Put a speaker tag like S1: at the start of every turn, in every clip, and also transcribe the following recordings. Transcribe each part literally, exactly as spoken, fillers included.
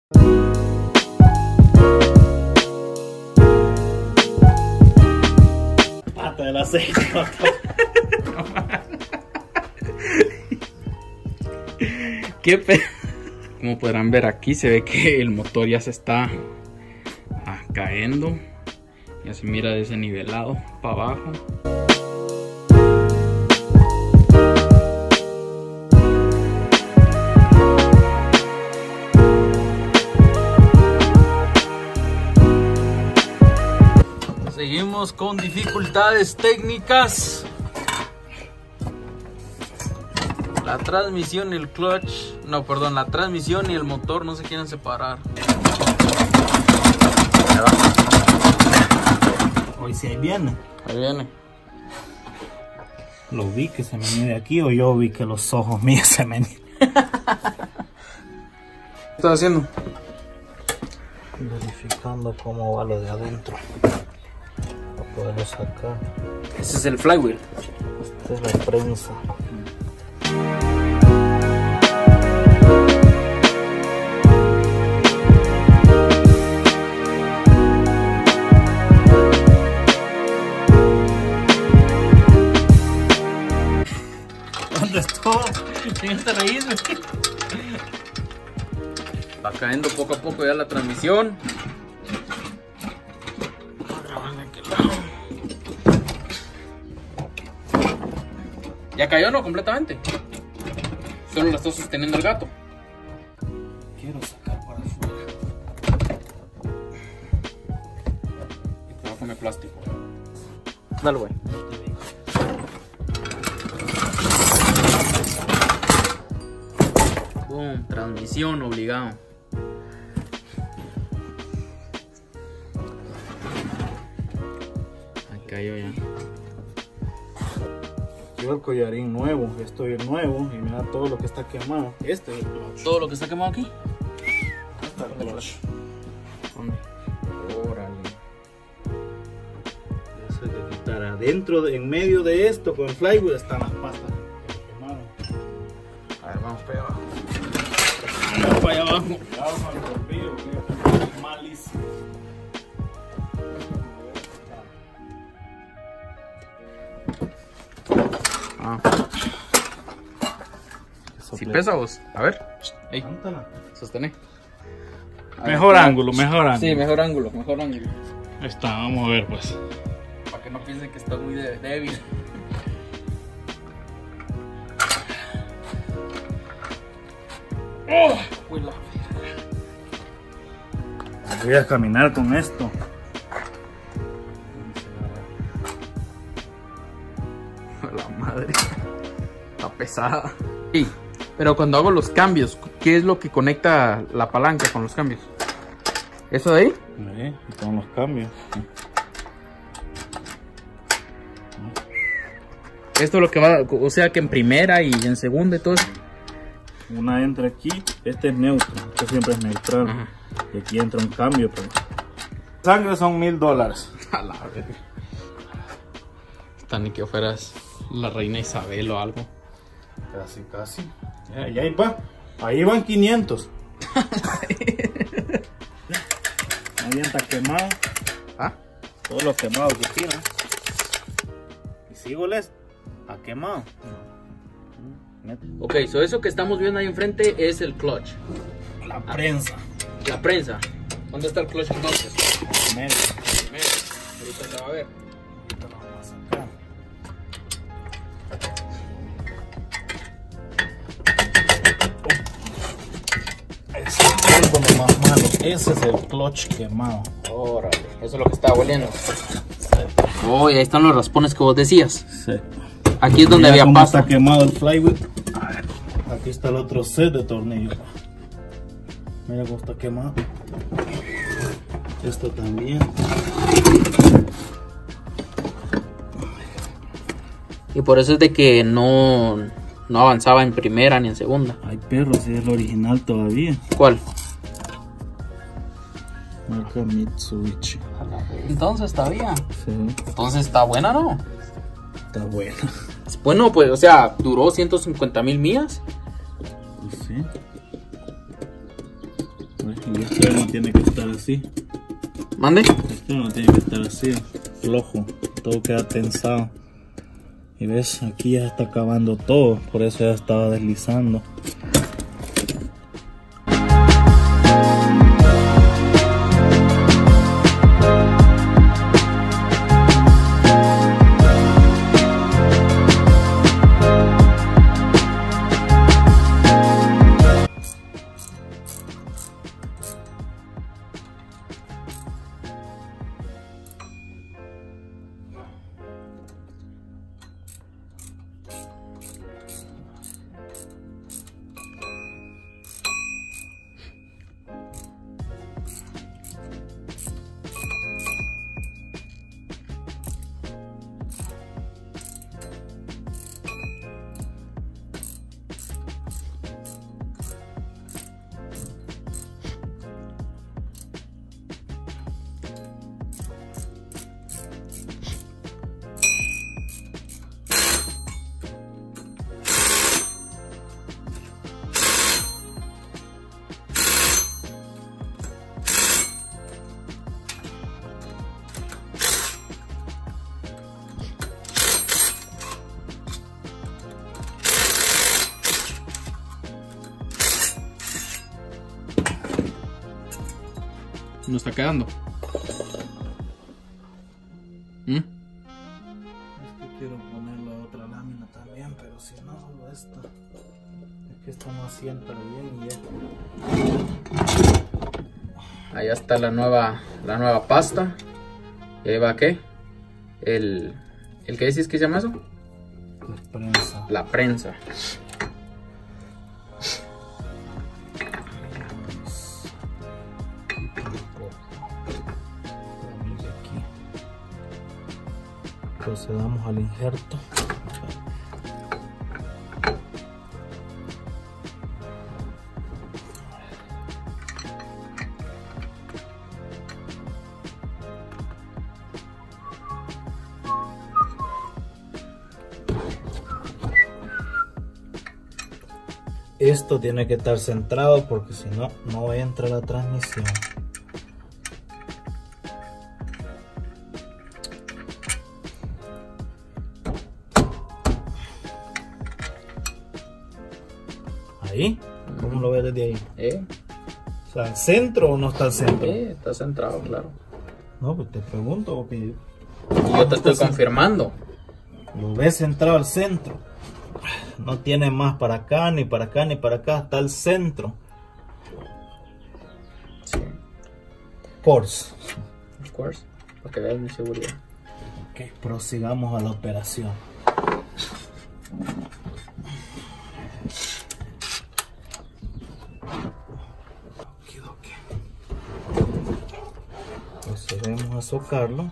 S1: Pata del aceite.
S2: Qué pe... Como podrán ver aquí se ve que el motor ya se está ah, cayendo. Ya se mira desnivelado para abajo. Seguimos con dificultades técnicas. La transmisión y el clutch, no, perdón, la transmisión y el motor no se quieren separar.
S1: Hoy sí ahí viene.
S2: Ahí viene.
S1: Lo vi que se me de aquí o yo vi que los ojos míos se me...
S2: ¿Qué estás haciendo?
S1: Verificando cómo va lo de adentro. Para poderlo sacar.
S2: Ese es el flywheel.
S1: Esta es la prensa. ¿Dónde estuvo?
S2: ¿Quién te reís, güey? Va cayendo poco a poco ya la transmisión. Ya cayó, ¿no? Completamente. Solo la está sosteniendo el gato.
S1: Quiero sacar para afuera.
S2: Y te va a comer plástico.
S1: Dale, güey.
S2: Boom, transmisión obligado. Ahí cayó ya.
S1: Yo el collarín nuevo, esto es nuevo y mira todo lo que está quemado. Este es el clutch.
S2: Todo lo que está quemado aquí.
S1: Este es el clutch.
S2: ¿Dónde? Órale.
S1: Eso hay que quitar adentro, de- en medio de esto con el flywheel están las pastas que se quemaron.
S2: A ver, vamos para allá abajo.
S1: Vamos para allá abajo. Cuidado con el tornillo, que es malísimo.
S2: Ah. Si pesa vos. A ver. Ey,
S1: Cántala.
S2: sostené. A
S1: Mejor
S2: ver.
S1: ángulo, mejor ángulo.
S2: Sí, mejor ángulo, mejor ángulo.
S1: Ahí está, vamos a ver pues.
S2: Para que no piensen que está muy de- débil. Oh, uy, la...
S1: Voy a caminar con esto.
S2: la madre. Está pesada. Sí, pero cuando hago los cambios, ¿qué es lo que conecta la palanca con los cambios? ¿Eso de ahí?
S1: Sí, y con los cambios.
S2: Esto es lo que va, o sea que en primera y en segunda y todo eso.
S1: Una entra aquí, este es neutro, este siempre es neutral.
S2: Ajá.
S1: Y aquí entra un cambio. Pero... sangre son mil dólares.
S2: A la verga. Está ni que fueras la reina Isabel o algo.
S1: Casi, casi. Ya, ya ahí va. Ahí van quinientos. Ahí está quemado.
S2: ¿Ah?
S1: Todo lo quemado que tiene. Y sigo les ha quemado.
S2: Ok, so eso que estamos viendo ahí enfrente es el clutch.
S1: La prensa.
S2: La prensa. ¿Dónde está el clutch entonces?
S1: Medio.
S2: Mira, ahorita se va a ver.
S1: Ahorita lo vamos a sacar. Ese es algo lo más malo. Ese es el clutch quemado.
S2: Órale, eso es lo que está oliendo. Oh, y ahí están los raspones que vos decías.
S1: Sí.
S2: Aquí es donde
S1: Mira
S2: había
S1: cómo
S2: pasto.
S1: está quemado el flywheel. A ver, aquí está el otro set de tornillos. Mira cómo está quemado. Esto también.
S2: Y por eso es de que no, no avanzaba en primera ni en segunda.
S1: Ay, perro, ese es el original todavía.
S2: ¿Cuál?
S1: Marca Mitsubishi.
S2: Entonces está bien.
S1: Sí,
S2: Entonces está buena, ¿no?
S1: está buena.
S2: Bueno, pues, o sea, duró ciento cincuenta mil millas.
S1: Pues sí. Pues, Y esto no tiene que estar así.
S2: ¿Mande?
S1: Esto no tiene que estar así, flojo. Todo queda tensado. Y ves, aquí ya está acabando todo. Por eso ya estaba deslizando.
S2: No está quedando. ¿Mm?
S1: Es que quiero poner la otra lámina también, pero si no, solo esta. Es que esta no asienta bien y ya.
S2: Allá está la nueva, la nueva pasta. Y ahí va, ¿qué? El, ¿el qué decís que se llama eso?
S1: La prensa.
S2: La prensa.
S1: Procedamos al injerto. Esto tiene que estar centrado porque si no, no entra la transmisión. ¿Ahí? ¿Cómo lo ves desde ahí?
S2: ¿Eh?
S1: O sea, ¿al centro o no está al centro?
S2: Eh, está centrado, claro.
S1: No, pues te pregunto porque
S2: Yo te estoy confirmando.
S1: lo ves centrado al centro. No tiene más para acá, ni para acá, ni para acá. Está al centro.
S2: Sí.
S1: Course.
S2: Of course. Para que veas mi seguridad.
S1: Ok, prosigamos a la operación. Procedemos a socarlo.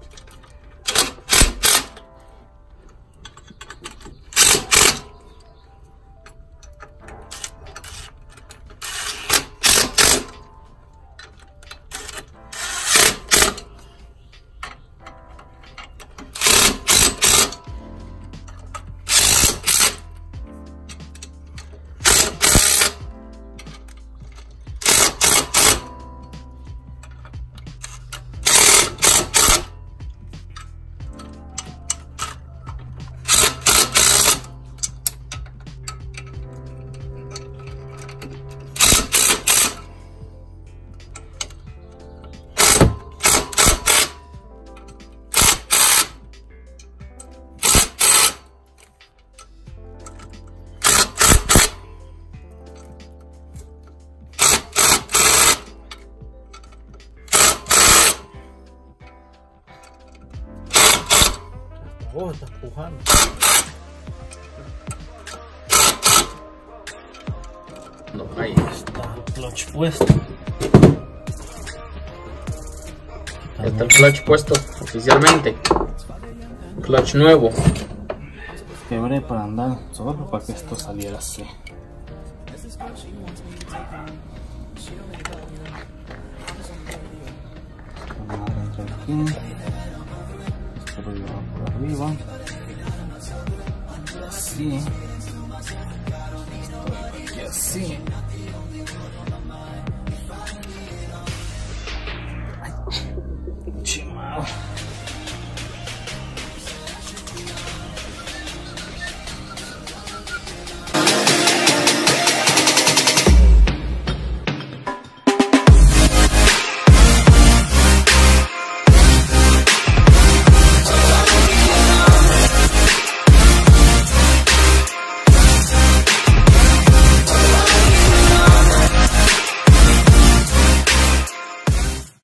S1: Oh, está empujando.
S2: No, ahí
S1: Está el clutch puesto.
S2: está el clutch puesto oficialmente. Clutch nuevo.
S1: Quebré para andar solo para que esto saliera así. Vamos a entrar aquí. Esto lo llevamos por arriba. Así.